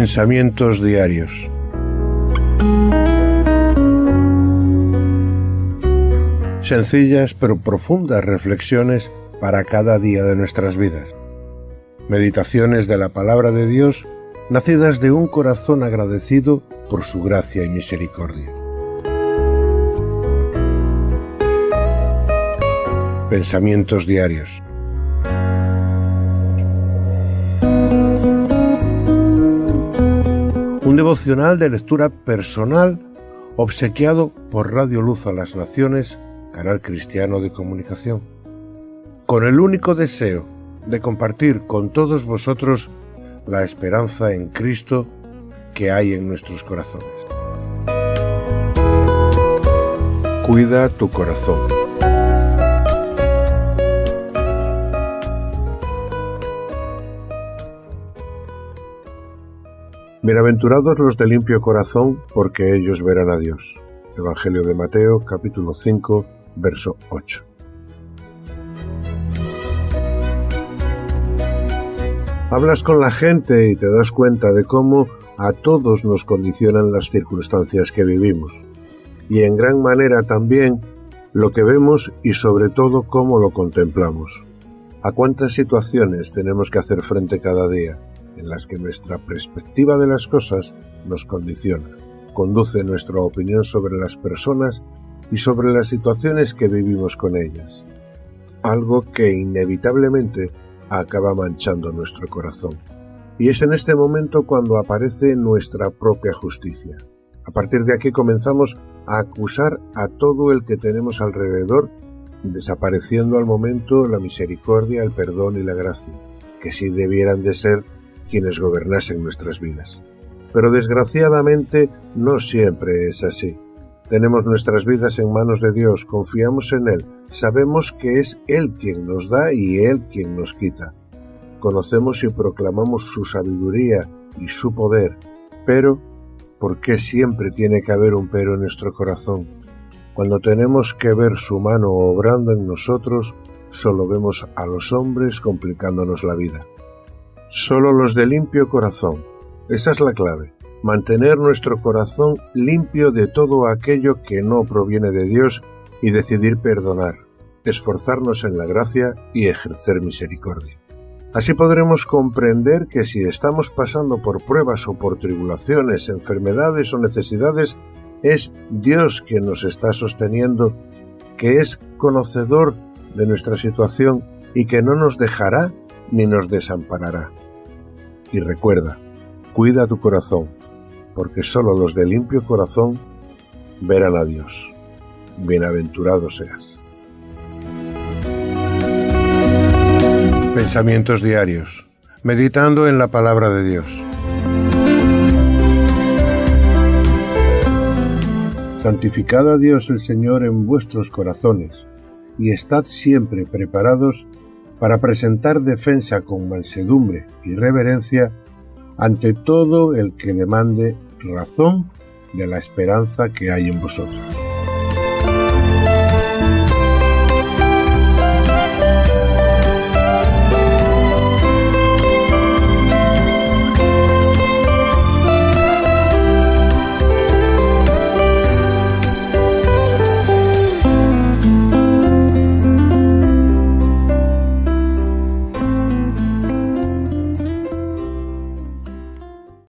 Pensamientos diarios. Sencillas pero profundas reflexiones para cada día de nuestras vidas. Meditaciones de la palabra de Dios, nacidas de un corazón agradecido por su gracia y misericordia. Pensamientos diarios. Un devocional de lectura personal obsequiado por Radio Luz a las Naciones, canal cristiano de comunicación, con el único deseo de compartir con todos vosotros la esperanza en Cristo que hay en nuestros corazones. Cuida tu corazón. Bienaventurados los de limpio corazón, porque ellos verán a Dios. Evangelio de Mateo, capítulo 5, verso 8. Hablas con la gente y te das cuenta de cómo a todos nos condicionan las circunstancias que vivimos, y en gran manera también lo que vemos y sobre todo cómo lo contemplamos. ¿A cuántas situaciones tenemos que hacer frente cada día en las que nuestra perspectiva de las cosas nos condiciona, conduce nuestra opinión sobre las personas y sobre las situaciones que vivimos con ellas? Algo que inevitablemente acaba manchando nuestro corazón. Y es en este momento cuando aparece nuestra propia justicia. A partir de aquí comenzamos a acusar a todo el que tenemos alrededor, desapareciendo al momento la misericordia, el perdón y la gracia, que sí debieran de ser quienes gobernasen nuestras vidas. Pero desgraciadamente no siempre es así. Tenemos nuestras vidas en manos de Dios, confiamos en Él, sabemos que es Él quien nos da y Él quien nos quita. Conocemos y proclamamos su sabiduría y su poder, pero ¿por qué siempre tiene que haber un pero en nuestro corazón? Cuando tenemos que ver su mano obrando en nosotros, solo vemos a los hombres complicándonos la vida. Solo los de limpio corazón. Esa es la clave. Mantener nuestro corazón limpio de todo aquello que no proviene de Dios y decidir perdonar, esforzarnos en la gracia y ejercer misericordia. Así podremos comprender que si estamos pasando por pruebas o por tribulaciones, enfermedades o necesidades, es Dios quien nos está sosteniendo, que es conocedor de nuestra situación y que no nos dejará ni nos desamparará. Y recuerda, cuida tu corazón, porque solo los de limpio corazón verán a Dios. Bienaventurado seas. Pensamientos diarios, meditando en la palabra de Dios. Santificad a Dios el Señor en vuestros corazones, y estad siempre preparados para presentar defensa con mansedumbre y reverencia ante todo el que demande razón de la esperanza que hay en vosotros.